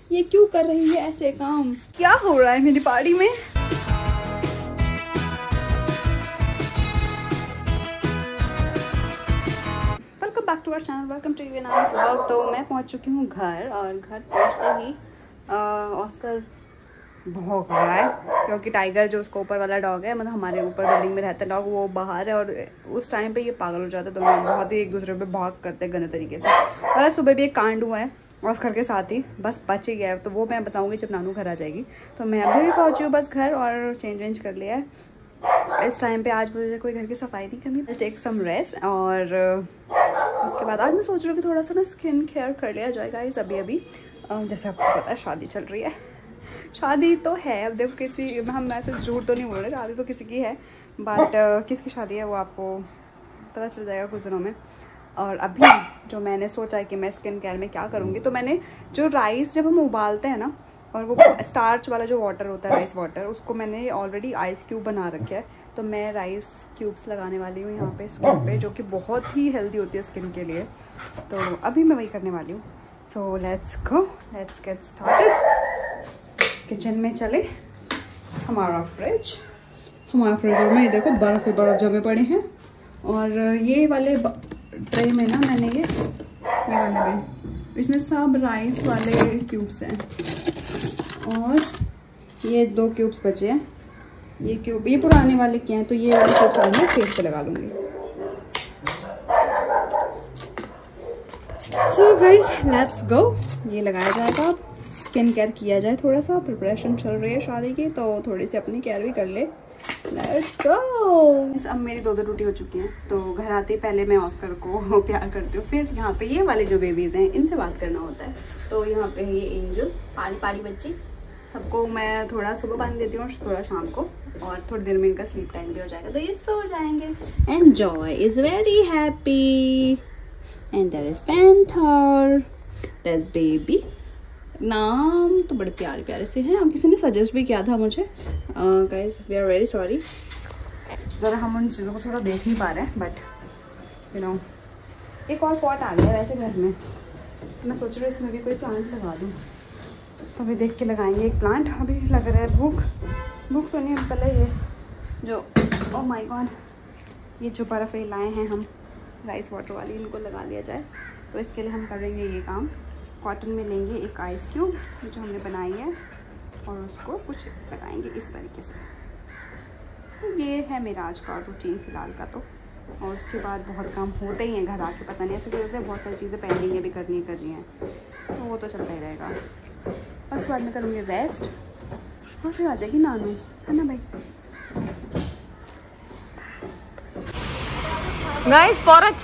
ये क्यों कर रही है ऐसे काम? क्या हो रहा है मेरी पार्टी में? Welcome back to our channel, welcome to Yunas vlog. तो मैं पहुंच चुकी हूँ घर, और घर पहुंचते ही ऑस्कर भौंक रहा है, क्योंकि टाइगर जो उसका ऊपर वाला डॉग है, मतलब हमारे ऊपर बिल्डिंग में रहता है डॉग, वो बाहर है। और उस टाइम पे ये पागल हो जाता है, दोनों बहुत ही एक दूसरे पे भौंक करते हैं गंदे तरीके से। और सुबह भी एक कांड हुआ है ऑस्कर के साथ ही, बस बच ही गया है, तो वो मैं बताऊंगी जब नानू घर आ जाएगी। तो मैं अभी भी पहुंची हूँ बस घर, और चेंज वेंज कर लिया है। इस टाइम पे आज मुझे कोई घर की सफाई नहीं करनी, टेक सम रेस्ट। और उसके बाद आज मैं सोच रही हूँ कि थोड़ा सा ना स्किन केयर कर लिया जाएगा इस अभी जैसे आपको पता है शादी चल रही है। शादी तो है, अब देखो किसी, हम ऐसे झूठ तो नहीं बोल रहे, शादी तो किसी की है, बट किसकी शादी है वो आपको पता चल जाएगा कुछ दिनों में। और अभी जो मैंने सोचा है कि मैं स्किन केयर में क्या करूँगी, तो मैंने जो राइस जब हम उबालते हैं ना, और वो स्टार्च वाला जो वाटर होता है, राइस वाटर, उसको मैंने ऑलरेडी आइस क्यूब बना रखे है। तो मैं राइस क्यूब्स लगाने वाली हूँ यहाँ पे स्किन पे, जो कि बहुत ही हेल्दी होती है स्किन के लिए। तो अभी मैं वही करने वाली हूँ। So let's go, let's get started. Kitchen में चले। हमारा फ्रिजर में ये देखो बर्फ़ ही बर्फ़ जमे पड़े हैं। और ये वाले ट्रे में ना मैंने ये वाले में, इसमें सब राइस वाले क्यूब्स हैं, और ये 2 क्यूब्स बचे हैं। ये क्यूब ये पुराने वाले के हैं, तो ये वाले क्यूब्स आज मैं फेस पे लगा लूँगी। सो गाइस लेट्स गो, ये लगाया जाएगा। अब स्किन केयर किया जाए, थोड़ा सा प्रिपरेशन चल रही है शादी की, तो थोड़ी सी अपनी केयर भी कर ले। Let's go. अब मेरी 2 ड्यूटी हो चुकी हैं, तो घर आते ही पहले मैं ऑस्कर को प्यार करती हूँ, फिर यहाँ पे ये वाले जो बेबीज हैं इनसे बात करना होता है। तो यहाँ पे है ये एंजल, पाड़ी बच्ची, सबको मैं थोड़ा सुबह पानी देती हूँ और थोड़ा शाम को, और थोड़ी देर में इनका स्लीप टाइम भी हो जाएगा, तो ये सो जाएंगे। And Joy is very happy, and there is Panther, there is baby. नाम तो बड़े प्यारे प्यारे से हैं। अब किसी ने सजेस्ट भी किया था मुझे, guys we are very sorry, ज़रा हम उन चीज़ों को थोड़ा देख नहीं पा रहे हैं, बट यू नो एक और पॉट आ गया वैसे घर में, तो मैं सोच रही हूँ इसमें भी कोई प्लांट लगा दूँ। तो अभी देख के लगाएंगे एक प्लांट। अभी लग रहा है भूख तो नहीं, पहले ये जो ओह माय गॉड, ये जो बर्फ़ लाए हैं हम राइस वाटर वाली, इनको लगा लिया जाए। तो इसके लिए हम करेंगे ये काम। कॉटन में लेंगे एक आइस क्यूब जो हमने बनाई है, और उसको कुछ लगाएंगे इस तरीके से। तो ये है मेरा आज का रूटीन फ़िलहाल का। तो और उसके बाद बहुत काम होते ही हैं घर आके, पता नहीं ऐसे होते हैं, बहुत सारी चीज़ें पेंडिंग भी करनी है, तो वो तो चलता ही रहेगा। और उसके बाद मैं करूँगी रेस्ट, और फिर आ जाएगी नानू, है ना भाई। गाइस फॉर अ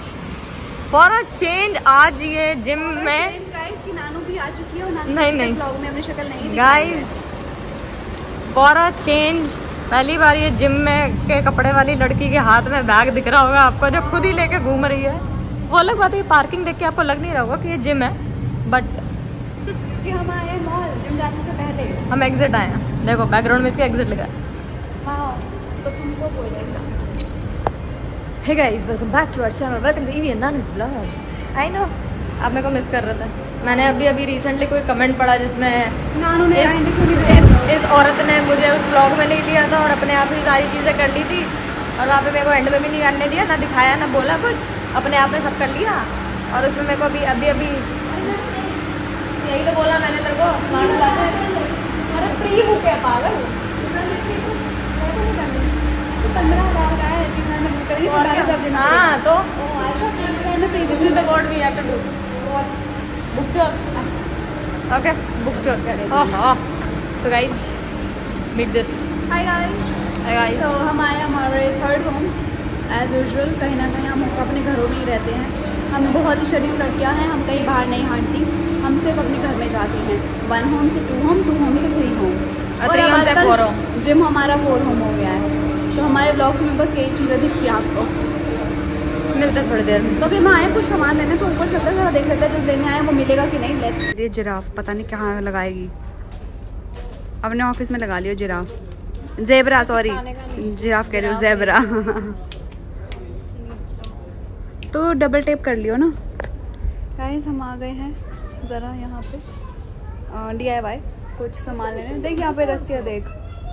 चेंज आज ये जिम में की नानू भी आ चुकी है, और नानू नहीं ब्लॉग में अपनी शक्ल नहीं गाइस, फॉर अ चेंज पहली बार ये जिम में के कपड़े वाली लड़की के हाथ में बैग दिख रहा होगा आपको, जो खुद ही लेके घूम रही है। वो अलग बात है, ये पार्किंग देख के आपको लग नहीं रहा होगा कि ये जिम है, बट हम आए मॉल जिम जाने से पहले, हम एग्जिट आए हैं। देखो बैकग्राउंड में इसका एग्जिट लिखा है। तो तुमको बोलेगा। Hey guys welcome back to our channel, welcome to Yunas vlog. I know आप मेरे को मिस कर रहे थे। मैंने अभी रिसेंटली कोई कमेंट पढ़ा जिसमें नानू ने इस औरत ने मुझे उस ब्लॉग में नहीं लिया था, और अपने आप ही सारी चीज़ें कर ली थी, और वहाँ पे मेरे को एंड में भी नहीं करने दिया, ना दिखाया ना बोला कुछ, अपने आप में सब कर लिया। और उसमें मेरे को अभी यही तो बोला मैंने तेरे को, स्मार्ट क्लासेस अरे प्री बुक है पागल। 15,000 का है, 3 में बुक करिए। हाँ तो बुक चोर, ओके बुक चोर। So guys meet this. Hi guys, so हम आए हमारे 3rd होम एज यूजुअल। कहीं ना कहीं हम अपने घरों में ही रहते हैं। हम बहुत ही शरीफ लड़कियां हैं, हम कहीं बाहर नहीं हांटती, हम सिर्फ अपने घर में जाती हैं। 1 होम से 2 होम, 2 होम से 3 होम, और 3 होम से 4 होम। जिम हमारा 4 होम हो गया है। तो हमारे ब्लॉग्स में बस यही चीज़ें दिखती है आपको, मिलते थोड़ी देर में। तो अभी हम आए कुछ सामान लेने, तो ऊपर चलते जरा देख लेते हैं जो लेने आए वो मिलेगा कि नहीं। लेट्स। ये जिराफ पता नहीं कहाँ लगाएगी, अपने ऑफिस में लगा लियो जिराफ, ज़ेबरा, सॉरी जिराफ कह रही हूँ, ज़ेबरा। तो डबल टेप कर लियो ना। गाइस हम आ गए हैं ज़रा यहाँ पे, DIY कुछ सामान लेने। देख यहाँ पे रस्सियाँ देख।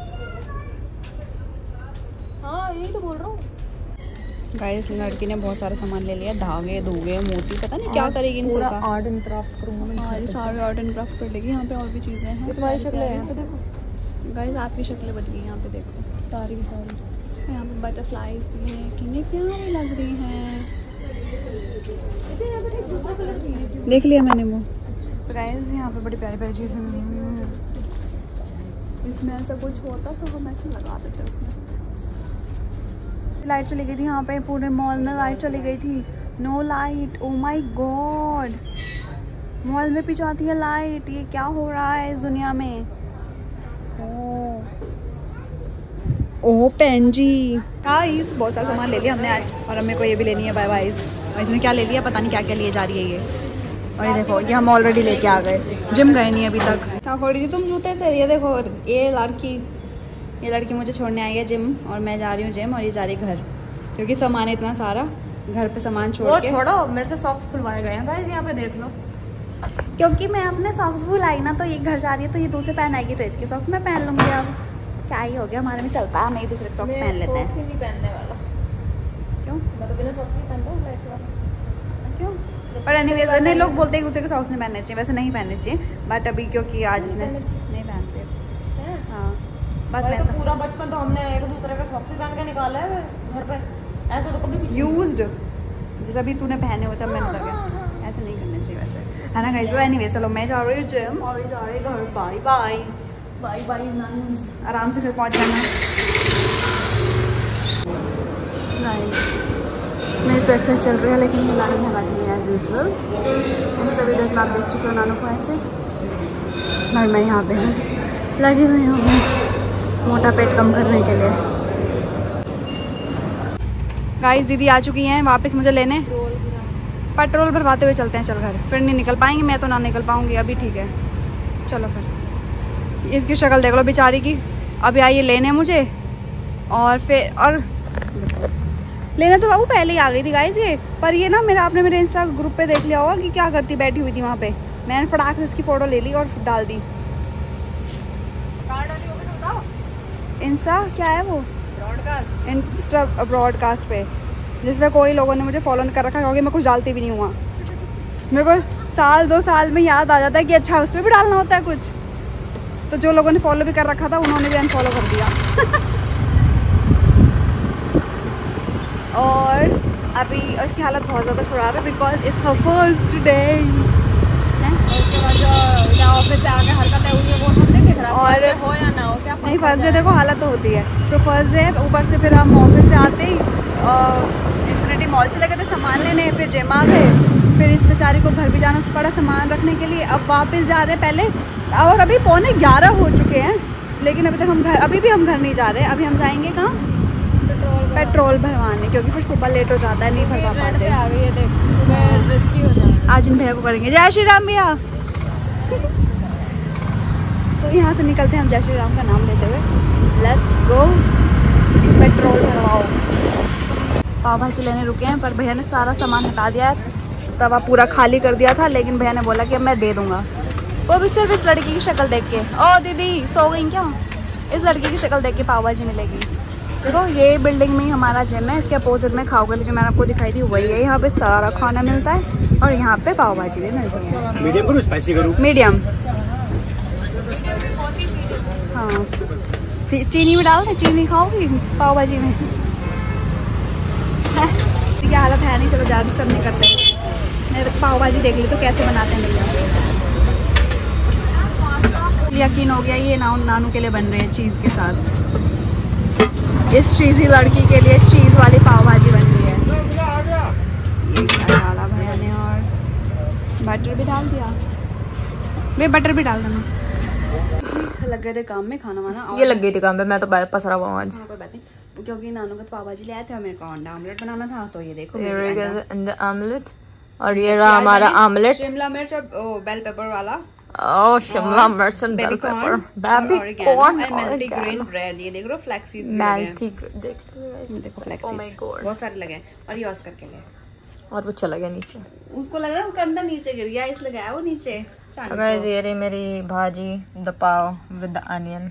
हाँ यही तो बोल रहा हूँ। गाइस लड़की ने बहुत सारा सामान ले लिया, धागे धोगे मोती, पता नहीं क्या करेगी इन सबका। आर्ट एंड क्राफ्ट करूँगा। हाँ ये सारे आर्ट एंड क्राफ्ट कर लेगी। यहाँ पे और भी चीज़ें हैं। तुम्हारी शक्ल है यहाँ पे देखो। गाइस आपकी शक्लें बच गई यहाँ पे देखो सारी की सारी। यहाँ पे बटरफ्लाइज भी हैं, कितनी प्यारी लग रही हैं। देख लिया मैंने वो। गाइस यहाँ पे बड़ी प्यारी प्यारी चीज़ें हैं। इसमें ऐसा कुछ होता तो हम ऐसे लगा देते उसमें। लाइट चली गई थी यहाँ पे, पूरे मॉल में लाइट चली गई थी। No light, oh my God, mall में भी जाती है लाइट। ये क्या हो रहा है इस दुनिया में। ओ पेन जी। गाइस बहुत सारा सामान ले लिया हमने आज, और हमें को ये भी लेनी है बाय बाइज। और इसने क्या ले लिया पता नहीं, क्या क्या लिए जा रही है ये। और ये देखो ये हम ऑलरेडी लेके आ गए, जिम गए नहीं अभी तक। क्या खोड़ी थी तुम जूते से। ये देखो ये लड़की मुझे छोड़ने आई है जिम, और मैं जा रही हूँ जिम और ये जा रही घर, क्योंकि सामान इतना सारा घर पे सामान छोड़ के। छोड़ो, मेरे से सॉक्स खुलवाए गए हैं गाइस, यहाँ पे देख लो। क्योंकि मैं अपने सॉक्स भुलाई ना, तो ये घर जा रही है तो ये दूसरे पहन आएगी, तो इसके सॉक्स मैं पहन लूंगी। अब क्या ही हो गया, हमारे में चलता है, हम एक दूसरे के सॉक्स पहन लेते हैं। नहीं पहनने वाला। क्यों? मैं तो बिना सॉक्स नहीं पहनता हूँ लाइफ वाला। क्यों? पर एनीवेज नहीं, लोग बोलते हैं एक दूसरे के सॉक्स नहीं पहनने चाहिए, वैसे नहीं पहनने चाहिए, बट अभी क्योंकि आज नहीं पहनते। हाँ बट मैं तो पूरा बचपन तो हमने एक दूसरे का सॉक्स पहन के निकाला है घर पे। ऐसा तो कभी कुछ यूज्ड, जैसा भी तूने पहने हुए तब मैंने लगा। ऐसे नहीं करना चाहिए वैसे, है ना गाइस। एनीवेज चलो मैं जा रही हूँ जिम और ये जा रही है घर। बाय बाय बाय बाय नानी, आराम से फिर पहुँच जाना। मेरी तो एक्सरसाइज चल रही है, लेकिन ये नानू यहाँ बैठी है एज यूजुअल। इंस्टा वीडियोज में आप देख चुके हो नानू को ऐसे, और मैं यहाँ पे हूँ लगी हुई हूँ मोटा पेट कम करने के लिए। गाइस दीदी आ चुकी हैं वापस मुझे लेने। पेट्रोल भरवाते हुए चलते हैं, चल घर। फिर नहीं निकल पाएंगे, मैं तो ना निकल पाऊंगी अभी। ठीक है चलो फिर। इसकी शक्ल देख लो बेचारी की, अभी आई है लेने मुझे, और फिर और लेना तो बाबू पहले ही आ गई थी गाइस ये। पर ये ना आपने मेरे इंस्टा ग्रुप पे देख लिया होगा कि क्या करती बैठी हुई थी वहाँ पे। मैंने फटाक से इसकी फ़ोटो ले ली और डाल दी। इंस्टा क्या है वो, ब्रॉडकास्ट, इंस्टा ब्रॉडकास्ट पे, जिसमें कोई लोगों ने मुझे फॉलो कर रखा, क्योंकि मैं कुछ डालती भी नहीं हुआ। मेरे को साल 2 साल में याद आ जाता है कि अच्छा उस पर भी डालना होता है कुछ। तो जो लोगों ने फॉलो भी कर रखा था उन्होंने भी अनफॉलो कर दिया। और अभी उसकी हालत बहुत ज़्यादा ख़राब है, because it's her first day. Office से आके हरकतें हुई है वो हम नहीं देख रहा। और हो या ना हो क्या नहीं, फर्स्ट डे देखो हालत तो होती है। तो फर्स्ट डे ऊपर से फिर हम ऑफिस से आते ही इन्फिनिटी मॉल चले गए थे सामान लेने, फिर जिम आ गए, फिर इस बेचारी को घर भी जाना पड़ा सामान रखने के लिए। अब वापस जा रहे पहले, और अभी 11:15 हो चुके हैं, लेकिन अभी तक हम घर, अभी भी हम घर नहीं जा रहे। अभी हम जाएंगे कहाँ? पेट्रोल भरवाने, क्योंकि फिर सुबह लेट हो जाता है, नहीं भरवा पाते। आ गई है देख, रिस्की हो जाएगा। आज इन भैया को करेंगे जय श्री राम भैया। तो यहाँ से निकलते हैं हम जय श्री राम का नाम लेते हुए। Let's go, petrol भरवाओ। पाव भाजी लेने रुके हैं, पर भैया ने सारा सामान हटा दिया है, तवा पूरा खाली कर दिया था, लेकिन भैया ने बोला कि अब मैं दे दूंगा। वो भी सिर्फ इस लड़की की शक्ल देख के। ओ दीदी सो गई क्या? इस लड़की की शक्ल देख के पाव भाजी मिलेगी। देखो ये बिल्डिंग में ही हमारा जिम है, इसके अपोजिट में खाओ गली जो मैंने आपको दिखाई थी वही है। यहाँ पे सारा खाना मिलता है, और यहाँ पे पाव भाजी भी मिलती है। मीडियम करूँ स्पाइसी करूँ? मीडियम। हाँ चीनी भी डाल दें, चीनी खाओगी पाव भाजी में? क्या हालत है नहीं, चलो ज़्यादा सब नहीं करते। मैं पाव भाजी देख ली तो कैसे बनाते हैं भैया। यकीन हो गया ये नानू के लिए बन रहे हैं चीज़ के साथ। इस चीज़ी लड़की के लिए चीज़ वाली पाव भाजी बन रही है। ये क्या डाला भैया ने, और बटर भी डाल दिया। वे बटर भी डाल देना। लग गए थे काम में, खाना वाना। ये लग गई थी काम पे, मैं तो पसरा हुआ आज। हाँ कोई बात नहीं, क्योंकि नानू का पाव भाजी ले आए थे और मेरे को अंडा ऑमलेट बनाना था, तो ये देखो अंडा ऑमलेट। और ये रहा हमारा ऑमलेट, शिमला मिर्च और बेल पेपर वाला। ओह शिमला मिर्च and bell pepper, baby corn और मल्टीग्रेन ब्रेड। ये देख रहे हो फ्लैक्स सीड्स भी लगे हैं। देखो फ्लैक्स ओह माय गॉड बहुत सारे लगे हैं। और ये ऑस्कर के लिए और वो चला गया नीचे। उसको लग रहा है वो कंधा नीचे गिर गया इसलिए गया वो नीचे। गाइस ये रही मेरी bhaji the pav with the onion.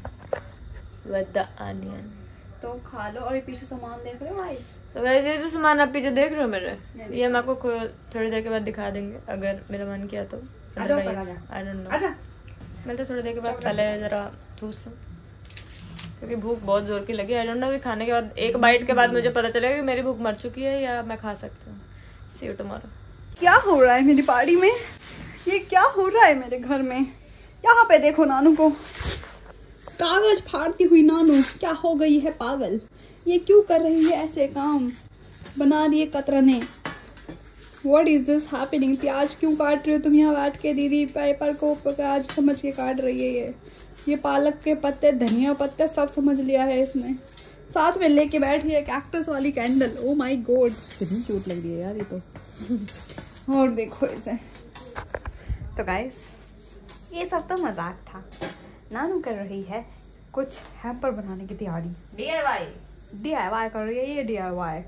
तो खा लो। और ये पीछे सामान देख रहे हो गाइस? तो गाइस ये जो सामान आप पीछे देख रहे हो मेरे, ये हम आपको थोड़ी देर के बाद दिखा देंगे अगर मेरा मन किया तो। I don't know. अच्छा मैं तो थोड़ी देर के बाद पहले जरा ठूस लूं क्योंकि भूख बहुत जोर की लगी। आई डोंट नो, खाने के बाद एक बाइट के बाद मुझे पता चलेगा कि मेरी भूख मर चुकी है या मैं खा सकती हूँ। See you tomorrow. क्या हो रहा है मेरी पार्टी में? ये क्या हो रहा है मेरे घर में? यहाँ पे देखो नानू को, कागज फाड़ती हुई नानू क्या हो गई है पागल? ये क्यों कर रही है ऐसे काम? बना दिए कतरने। What is this happening? प्याज क्यों काट रहे हो तुम यहाँ बैठ के? दीदी पेपर को प्याज समझ के काट रही है। ये पालक के पत्ते, धनिया पत्ते सब समझ लिया है इसने। साथ में लेके बैठी है कैक्टस वाली कैंडल। ओ माय गॉड कितनी क्यूट लग रही है यार ये तो। और देखो इसे। तो गाइस ये सब तो मजाक था। नानू कर रही है कुछ हैम्पर बनाने की तैयारी। DIY कर रही है ये। DIY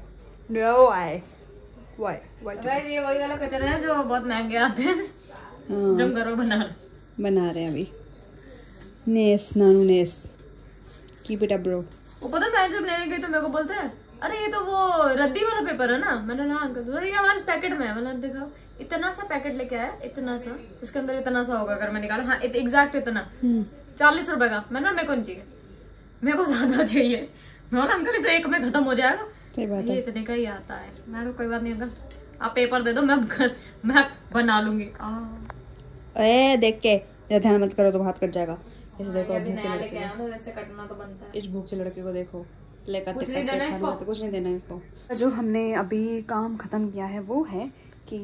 ये वही वाला कचरा है जो बहुत महंगे आते हैं। जो हम घरों बना रहे हैं अभी। नेस नानू नेस कीप इट अप ब्रो। वो पता मैं जब लेने गई तो मेरे को बोलते हैं अरे ये तो वो रद्दी वाला पेपर है ना। मैंने ना अंकल ये हमारे पैकेट में है। मैंने देखा इतना सा पैकेट लेके आया, इतना सा, उसके अंदर इतना सा होगा अगर मैं निकाला। हाँ एग्जैक्ट इतना 40 रुपए का। मैंने मेरे को नहीं चाहिए, मेरे को ज्यादा चाहिए। मैं अंकल ये तो एक में खत्म हो जाएगा। सही बात है, ये इतने का ही आता है। मैं कोई बात नहीं अंकल आप पेपर दे दो मैं बना लूंगी। ए देख के ध्यान मत करो तो हाथ कट जाएगा। इसे देखो वैसे कटना तो बनता है। इस भूखे लड़के को देखो। कुछ नहीं देना इसको। जो हमने अभी काम खत्म किया है वो है कि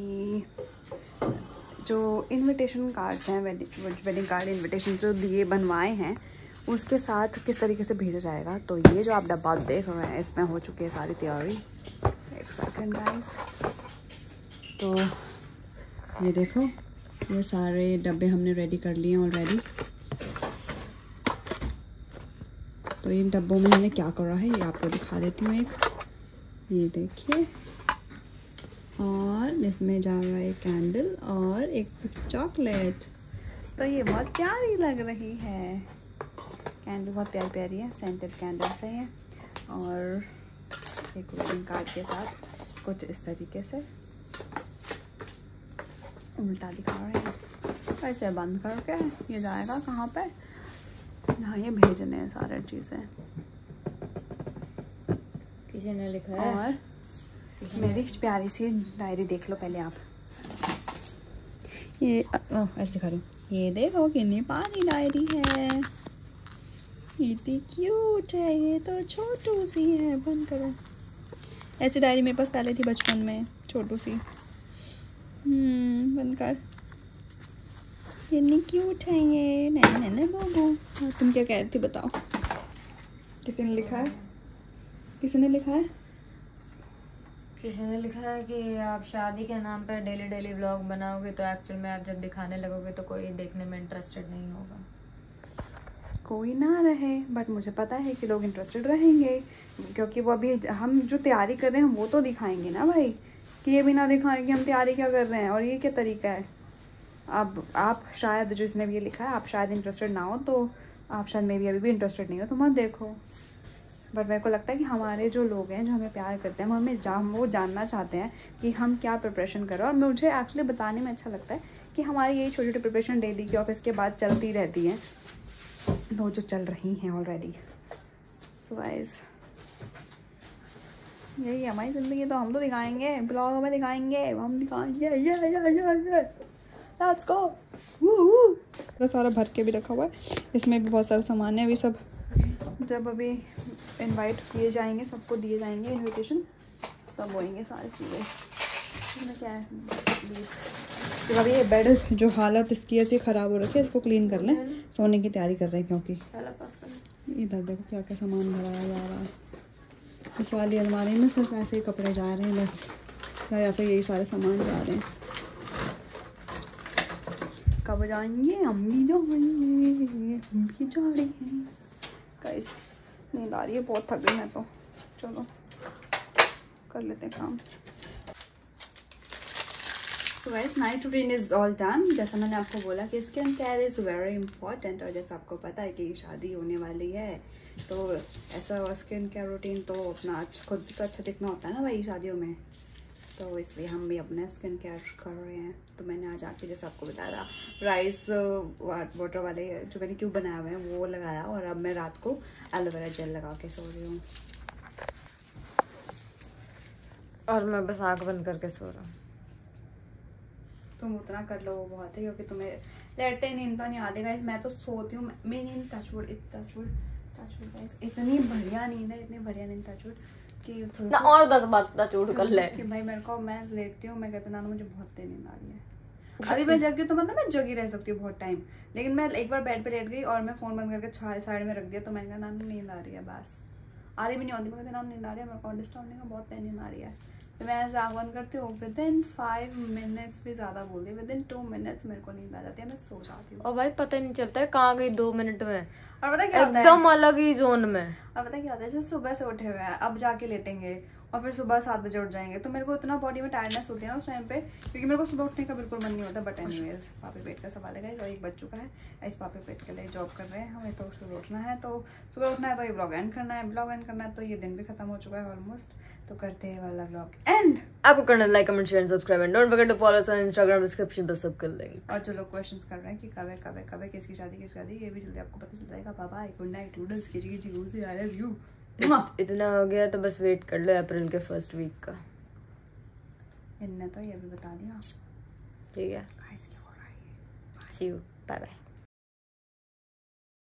जो इनविटेशन कार्ड्स हैं, वेडिंग कार्ड इनविटेशन जो दिए बनवाए हैं उसके साथ किस तरीके से भेजा जाएगा। तो ये जो आप डब्बा देख रहे हैं इसमें हो चुकी है सारी तैयारी। एक सेकंड गाइस। तो ये देखो ये सारे डब्बे हमने रेडी कर लिए ऑलरेडी। तो इन डब्बों में हमने क्या करा है ये आपको दिखा देती हूँ। एक ये देखिए, और इसमें जा रहा है कैंडल और एक चॉकलेट। तो ये बहुत प्यारी लग रही है। कैंडल बहुत प्यारी प्यारी है, सेंटेड कैंडल्स है ये। और एक वेडिंग कार्ड के साथ कुछ इस तरीके से उल्टा दिखा रहे हैं। ऐसे बंद करके ये जाएगा कहाँ पे? हाँ ये भेजने हैं सारे चीज़ें। किसी ने लिखा है। और मेरी प्यारी सी डायरी देख लो पहले आप। ये ऐसे दिखा रही हूँ। ये देखो कितनी प्यारी डायरी है, इतनी क्यूट है। ये तो छोटू सी है। बंद करो। ऐसी डायरी मेरे पास पहले थी बचपन में, छोटू सी। बंद कर। कितनी क्यूट है ये। नहीं बाबू तुम क्या कह रही थी बताओ? किसी ने लिखा है? किसी ने लिखा है? किसी ने लिखा है कि आप शादी के नाम पर डेली व्लॉग बनाओगे तो एक्चुअल में आप जब दिखाने लगोगे तो कोई देखने में इंटरेस्टेड नहीं होगा। कोई ना रहे, बट मुझे पता है कि लोग इंटरेस्टेड रहेंगे क्योंकि वो अभी हम जो तैयारी कर रहे हैं वो तो दिखाएंगे ना भाई। कि ये भी ना दिखाएं कि हम तैयारी क्या कर रहे हैं और ये क्या तरीका है। अब आप शायद जिसने भी ये लिखा है आप शायद इंटरेस्टेड ना हो, तो आप शायद मे भी अभी भी इंटरेस्टेड नहीं हो तो मत देखो। बट मेरे को लगता है कि हमारे जो लोग हैं जो हमें प्यार करते हैं वो जानना चाहते हैं कि हम क्या प्रिपरेशन कर रहे हैं। और मुझे एक्चुअली बताने में अच्छा लगता है कि हमारी यही छोटी छोटी प्रिपरेशन डेली की ऑफिस के बाद चलती रहती हैं, तो जो चल रही हैं ऑलरेडी। तो गाइस यही है हमारी ज़िंदगी। तो हम तो दिखाएंगे, ब्लॉग में दिखाएंगे, हम दिखाएंगे। ये लेट्स गो। वो सारा भर के भी रखा हुआ है, इसमें भी बहुत सारा सामान है। अभी सब जब अभी इनवाइट किए जाएंगे, सबको दिए जाएंगे इनविटेशन, तब होएंगे सारी चीज़ें। इसमें क्या है? तो अभी ये बेड जो हालत इसकी ऐसी ख़राब हो रखी है, इसको क्लीन कर लें। सोने की तैयारी कर रहे हैं क्योंकि इधर देखो क्या क्या सामान भराया जा रहा है। इस वाली अलमारी में सिर्फ ऐसे ही कपड़े जा रहे हैं बस, या फिर यही सारे सामान जा रहे हैं। कब जाएंगे? हम भी जाएंगे, हम भी जा रहे हैं। गाइस नींद आ रही है, बहुत थक गई मैं तो। चलो कर लेते हैं काम। So guys night routine is all done. जैसा मैंने आपको बोला कि skin care is very important, और जैसा आपको पता है कि शादी होने वाली है तो ऐसा स्किन केयर रूटीन तो अपना खुद भी तो अच्छा दिखना होता है ना भाई शादियों में, तो इसलिए हम भी अपना स्किन केयर कर रहे हैं। तो मैंने आज आके जैसे आपको बताया था राइस वाटर वाले जो मैंने क्यूब बनाए हुए हैं वो लगाया, और अब मैं रात को एलोवेरा जेल लगा के सो रही हूँ। और मैं बस आँख बंद करके सो रहा हूँ। तुम उतना कर लो वो बहुत है, क्योंकि तुम्हें लेटे नींद तो नहीं आती गाइस। मैं तो सोती हूँ, मेरी नींद टचवुड गाइस इतनी बढ़िया नींद है, इतनी बढ़िया नींद टचवुड कि ना और 10 बात टचवुड कर ले कि भाई मेरे को, मैं लेटती हूँ, मैं कहती हूँ मुझे बहुत तेज नींद आ रही है। अभी मैं जग गई तो मतलब मैं जगी रह सकती हूँ बहुत टाइम, लेकिन मैं एक बार बेड पे लेट गई और मैं फोन बंद करके साइड में रख दिया, तो मैंने कहा नानू नींद आ रही है, बस आ रही भी नहीं होती, मैं कहती नानू नींद आ रही है, मेरे को डिस्टर्ब नहीं, बहुत तेज नींद आ रही है। तो मैं ऐसा आंख बंद करती हूँ, विद इन 5 मिनट्स भी ज़्यादा बोल दी, विद इन 2 मिनट्स मेरे को नींद आ जाती है, मैं सो जाती हूँ। और भाई पता ही नहीं चलता है कहाँ गई 2 मिनट में, और पता क्या होता है, एकदम अलग ही जोन में। और पता क्या होता है, जैसे सुबह से उठे हुए हैं, अब जाके लेटेंगे और फिर सुबह 7 बजे उठ जाएंगे, तो मेरे को इतना बॉडी में टायर्डनेस होती है ना उस टाइम पे, क्योंकि मेरे को सुबह उठने का बिल्कुल मन नहीं होता। बट एनीवेज पापी पेट का सवाल है और एक बज चुका है, इस पापी पेट के लिए जॉब कर रहे हैं हमें, तो सुबह उठना है, तो सुबह उठना है, तो ये ब्लॉग एंड करना है, ब्लॉग एंड करना है, तो ये दिन भी खत्म हो चुका है ऑलमोस्ट, तो करते हैं वाला ब्लॉग एंड। आपको करना like comment share subscribe and don't forget to follow us on Instagram, description पे सब कर लिंक। और जो लोग क्वेश्चंस कर रहे हैं कि कब है किसकी शादी, ये भी जल्दी आपको पता चल जाएगा। Bye bye, good night, noodles की जी, आई लव यू। इतना हो गया तो बस वेट कर लो अप्रैल के फर्स्ट वीक का। इनने तो ये भी बता दिया, ठीक है, गाइस क्या हो रहा है। See you, bye bye.